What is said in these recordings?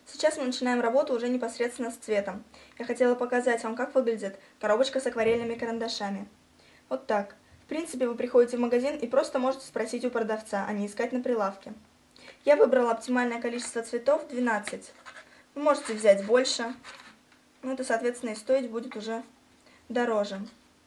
Сейчас мы начинаем работу уже непосредственно с цветом. Я хотела показать вам, как выглядит коробочка с акварельными карандашами. Вот так. В принципе, вы приходите в магазин и просто можете спросить у продавца, а не искать на прилавке. Я выбрала оптимальное количество цветов 12. Вы можете взять больше, но это, соответственно, и стоить будет уже дороже.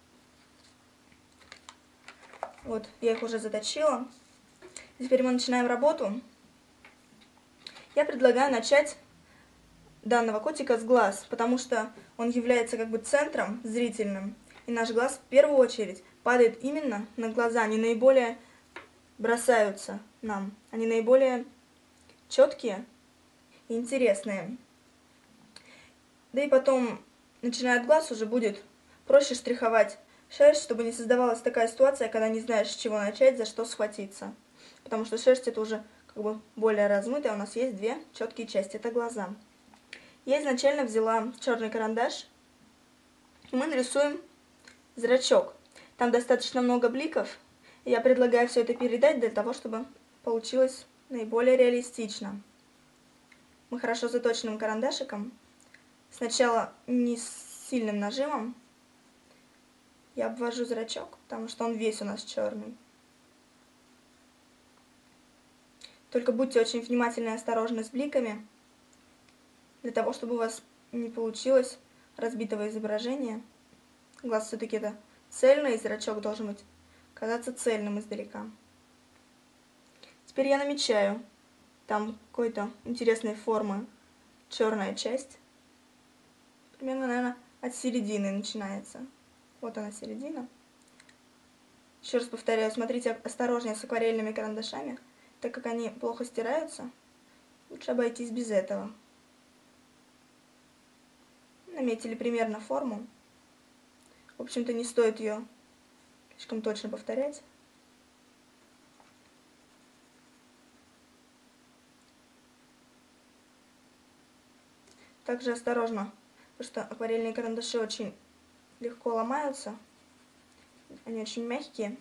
Вот, я их уже заточила. Теперь мы начинаем работу. Я предлагаю начать данного котика с глаз, потому что он является как бы центром зрительным, и наш глаз в первую очередь падает именно на глаза, они наиболее бросаются нам, они наиболее четкие и интересные. Да и потом, начиная от глаз, уже будет проще штриховать шерсть, чтобы не создавалась такая ситуация, когда не знаешь, с чего начать, за что схватиться. Потому что шерсть это уже как бы более размытая, у нас есть две четкие части, это глаза. Я изначально взяла черный карандаш, и мы нарисуем зрачок. Там достаточно много бликов, и я предлагаю все это передать для того, чтобы получилось наиболее реалистично. Мы хорошо заточенным карандашиком, сначала не с сильным нажимом, я обвожу зрачок, потому что он весь у нас черный. Только будьте очень внимательны и осторожны с бликами, для того, чтобы у вас не получилось разбитого изображения. Глаз все-таки это цельный, и зрачок должен быть казаться цельным издалека. Теперь я намечаю. Там какой-то интересной формы черная часть. Примерно, наверное, от середины начинается. Вот она середина. Еще раз повторяю, смотрите осторожнее с акварельными карандашами, так как они плохо стираются. Лучше обойтись без этого. Наметили примерно форму. В общем-то, не стоит ее слишком точно повторять. Также осторожно, потому что акварельные карандаши очень легко ломаются. Они очень мягкие.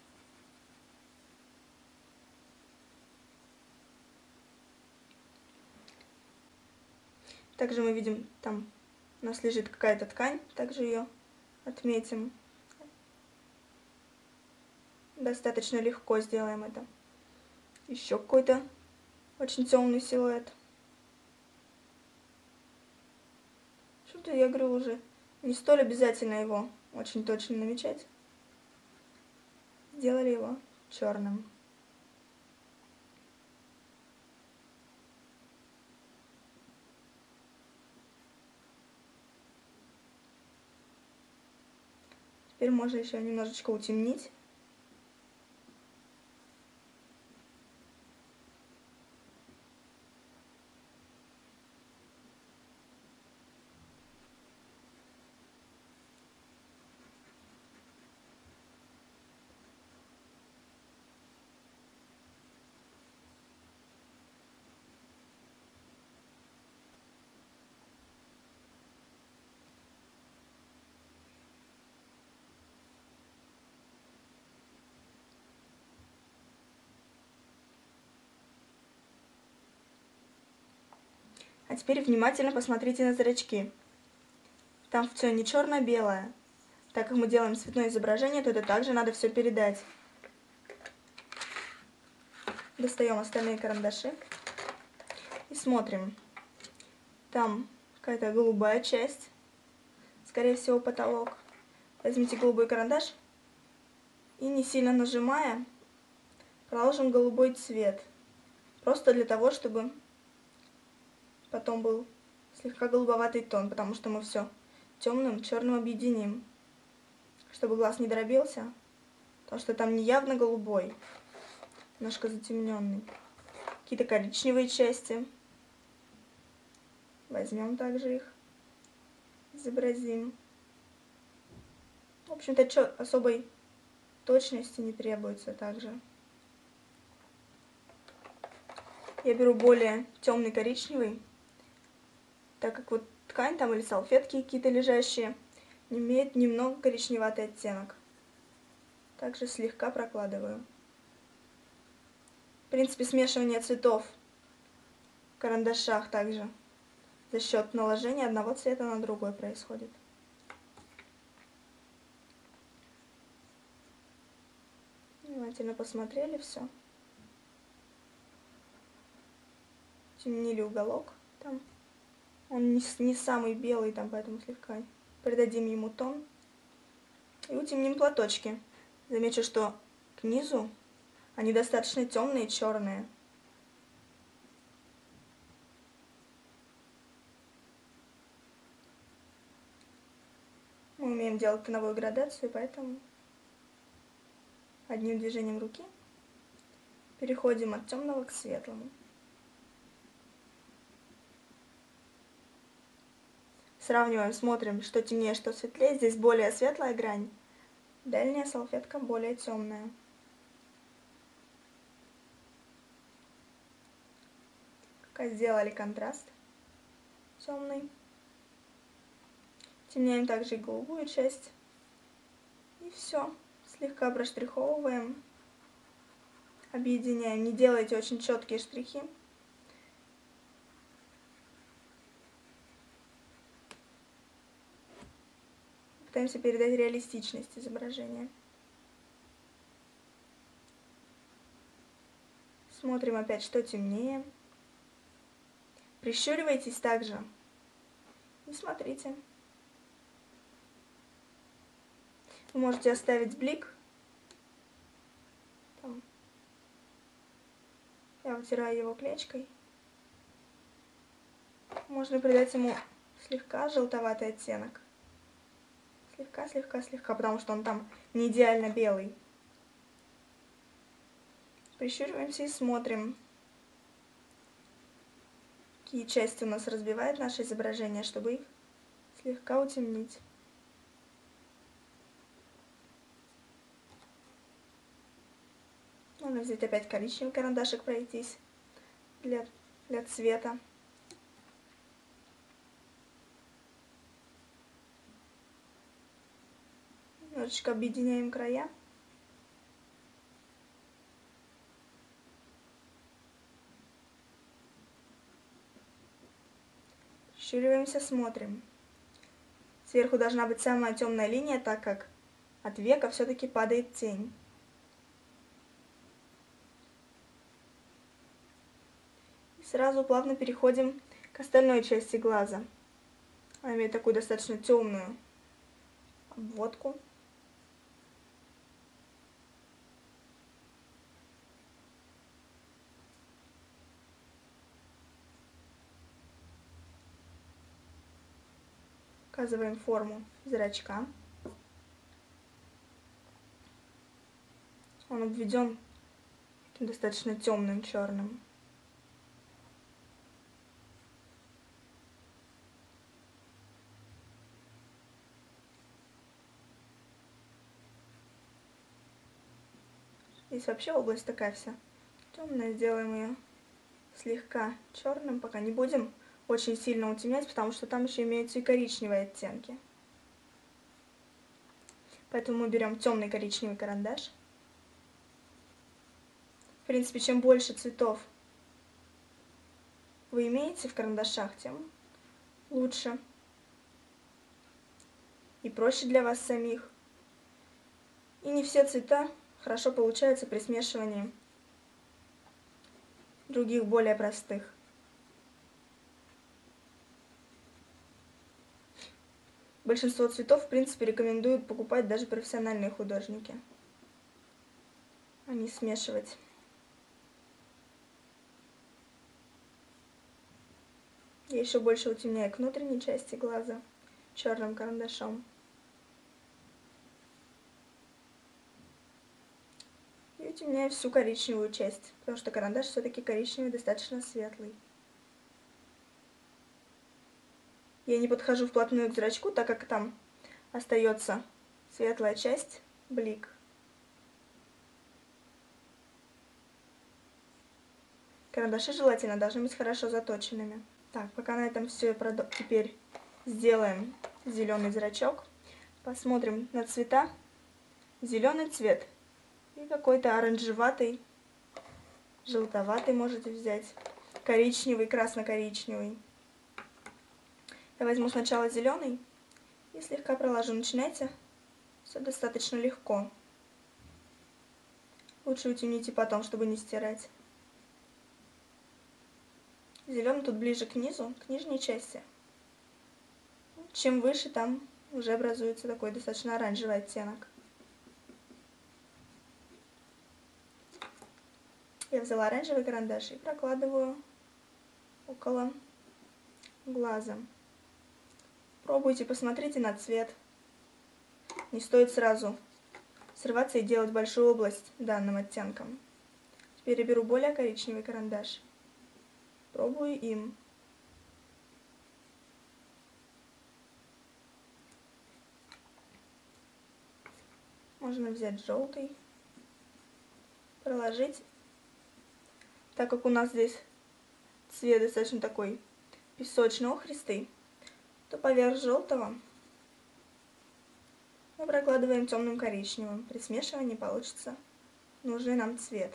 Также мы видим, там у нас лежит какая-то ткань, также ее отметим. Достаточно легко сделаем это. Еще какой-то очень темный силуэт. Что-то я говорю уже, не столь обязательно его очень точно намечать. Сделали его черным. Теперь можно еще немножечко утемнить. А теперь внимательно посмотрите на зрачки. Там все не черно-белое. Так как мы делаем цветное изображение, то это также надо все передать. Достаем остальные карандаши и смотрим. Там какая-то голубая часть, скорее всего потолок. Возьмите голубой карандаш и, не сильно нажимая, проложим голубой цвет. Просто для того, чтобы потом был слегка голубоватый тон, потому что мы все темным, черным объединим, чтобы глаз не дробился, потому что там не явно голубой, немножко затемненный. Какие-то коричневые части. Возьмем также их, изобразим. В общем-то, особой точности не требуется также. Я беру более темный коричневый, так как вот ткань там или салфетки какие-то лежащие имеют немного коричневатый оттенок. Также слегка прокладываю. В принципе, смешивание цветов в карандашах также за счет наложения одного цвета на другой происходит. Внимательно посмотрели все. Темнили уголок там. Он не самый белый там, поэтому слегка придадим ему тон. И утемним платочки. Замечу, что к низу они достаточно темные, черные. Мы умеем делать тоновую градацию, поэтому одним движением руки переходим от темного к светлому. Сравниваем, смотрим, что темнее, что светлее. Здесь более светлая грань, дальняя салфетка более темная. Как сделали контраст темный. Темняем также и голубую часть. И все. Слегка проштриховываем, объединяем. Не делайте очень четкие штрихи. Пытаемся передать реалистичность изображения. Смотрим опять, что темнее. Прищуривайтесь также и смотрите. Вы можете оставить блик. Там. Я вытираю его клетчкой. Можно придать ему слегка желтоватый оттенок. Слегка, потому что он там не идеально белый. Прищуриваемся и смотрим, какие части у нас разбивает наше изображение, чтобы их слегка утемнить. Можно взять опять коричневый карандашик, пройтись для цвета. Немножечко объединяем края. Прищуриваемся, смотрим. Сверху должна быть самая темная линия, так как от века все-таки падает тень. И сразу плавно переходим к остальной части глаза. Она имеет такую достаточно темную обводку. Указываем форму зрачка. Он обведен таким достаточно темным черным. Здесь вообще область такая вся темная. Сделаем ее слегка черным, пока не будем очень сильно утемнять, потому что там еще имеются и коричневые оттенки. Поэтому мы берем темный коричневый карандаш. В принципе, чем больше цветов вы имеете в карандашах, тем лучше и проще для вас самих. И не все цвета хорошо получаются при смешивании других более простых. Большинство цветов, в принципе, рекомендуют покупать даже профессиональные художники, а не смешивать. Я еще больше утемняю к внутренней части глаза черным карандашом. И утемняю всю коричневую часть, потому что карандаш все-таки коричневый, достаточно светлый. Я не подхожу вплотную к зрачку, так как там остается светлая часть, блик. Карандаши желательно должны быть хорошо заточенными. Так, пока на этом все, теперь сделаем зеленый зрачок. Посмотрим на цвета. Зеленый цвет и какой-то оранжеватый, желтоватый можете взять, коричневый, красно-коричневый. Я возьму сначала зеленый и слегка проложу. Начинайте, все достаточно легко. Лучше утемните потом, чтобы не стирать. Зеленый тут ближе к низу, к нижней части. Чем выше, там уже образуется такой достаточно оранжевый оттенок. Я взяла оранжевый карандаш и прокладываю около глаза. Пробуйте, посмотрите на цвет. Не стоит сразу срываться и делать большую область данным оттенком. Теперь я беру более коричневый карандаш. Пробую им. Можно взять желтый, проложить. Так как у нас здесь цвет достаточно такой песочно-охристый, то поверх желтого мы прокладываем темным коричневым. При смешивании получится нужный нам цвет.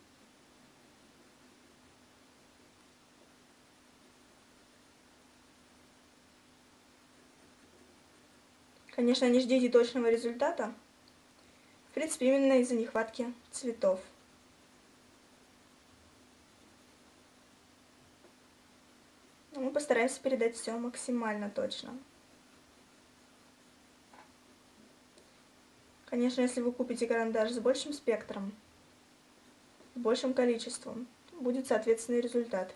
Конечно, не ждите точного результата. В принципе, именно из-за нехватки цветов. Но мы постараемся передать все максимально точно. Конечно, если вы купите карандаш с большим спектром, с большим количеством, будет соответственный результат.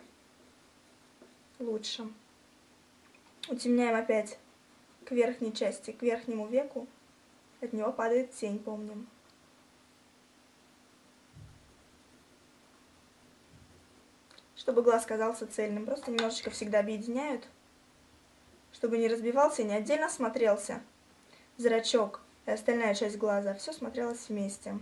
Лучше. Утемняем опять к верхней части, к верхнему веку. От него падает тень, помним. Чтобы глаз казался цельным, просто немножечко всегда объединяют, чтобы не разбивался и не отдельно смотрелся зрачок и остальная часть глаза. Все смотрелось вместе.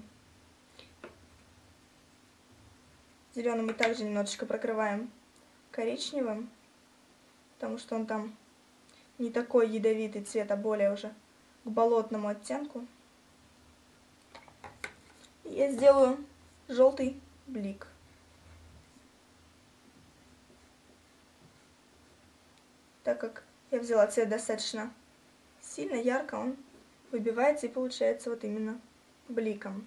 Зеленым мы также немножечко прокрываем коричневым, потому что он там не такой ядовитый цвет, а более уже к болотному оттенку. И я сделаю желтый блик. Так как я взяла цвет достаточно сильно, ярко, он выбивается и получается вот именно бликом.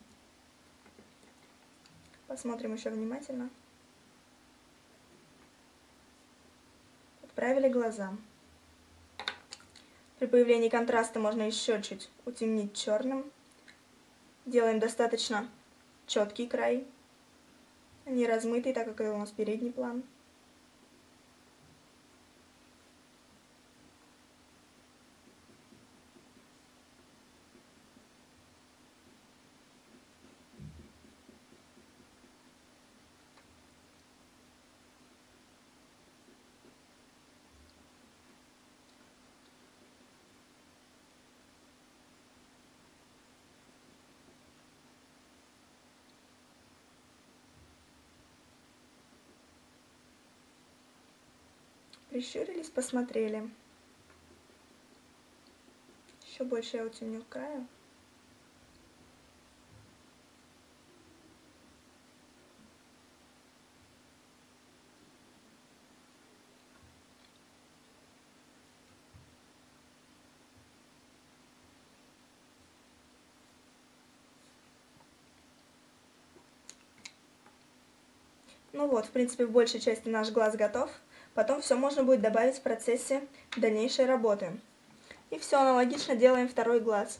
Посмотрим еще внимательно. Подправили глаза. При появлении контраста можно еще чуть утемнить черным. Делаем достаточно четкий край, не размытый, так как это у нас передний план. Прищурились, посмотрели. Еще больше я утемню к краю. Ну вот, в принципе, в большей части наш глаз готов. Потом все можно будет добавить в процессе дальнейшей работы. И все аналогично делаем второй глаз.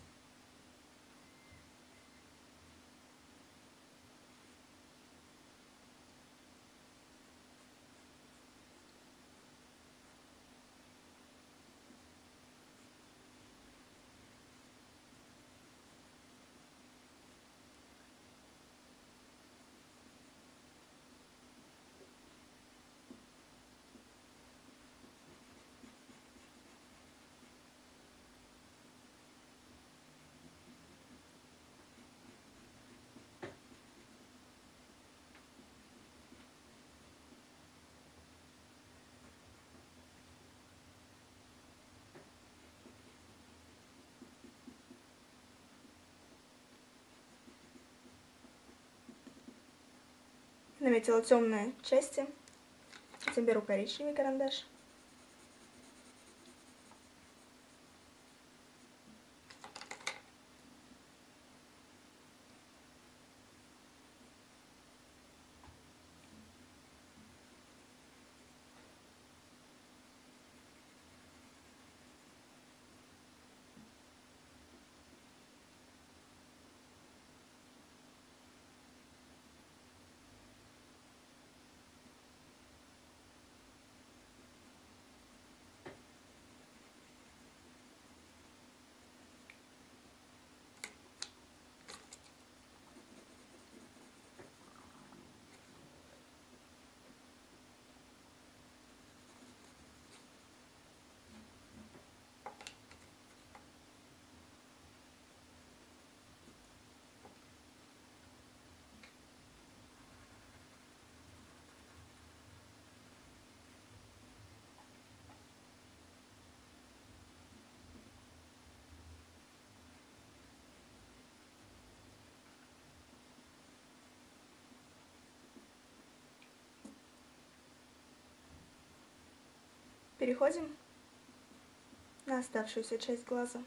Наметила темные части. Затем беру коричневый карандаш. Переходим на оставшуюся часть глаза.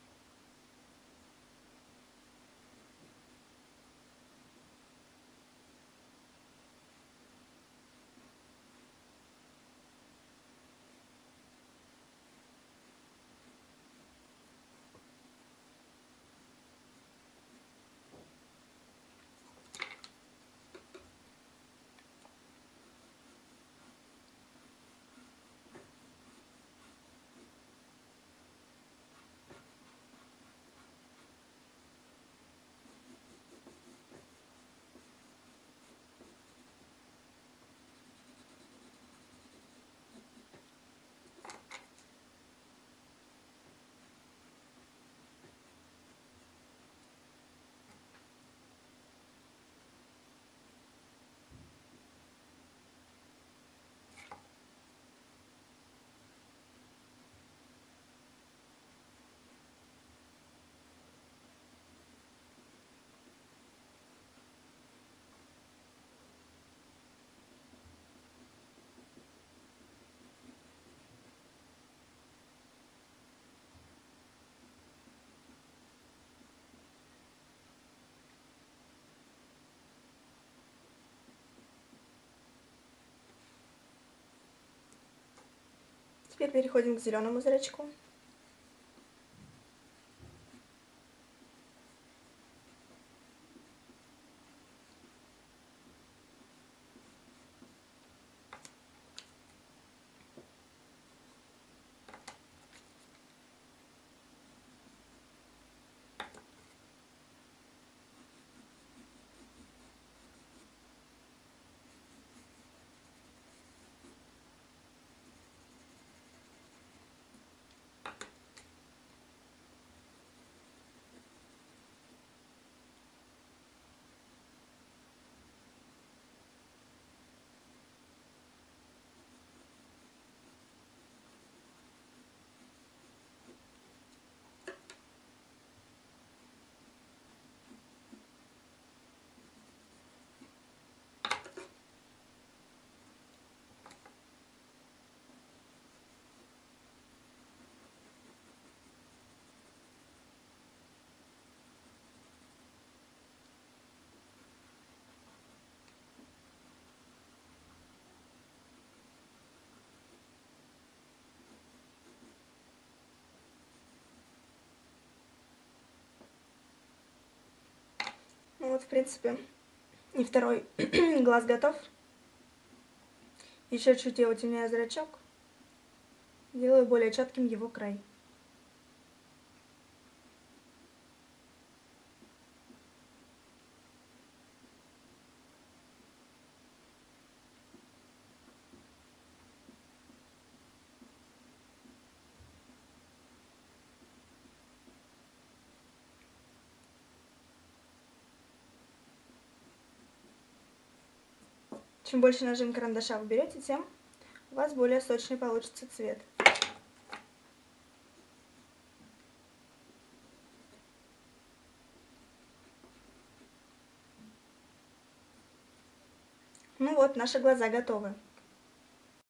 Теперь переходим к зеленому зрачку. Ну вот, в принципе, и второй глаз готов. Еще чуть я утемняю зрачок. Делаю более четким его край. Чем больше нажим карандаша вы берете, тем у вас более сочный получится цвет. Ну вот, наши глаза готовы.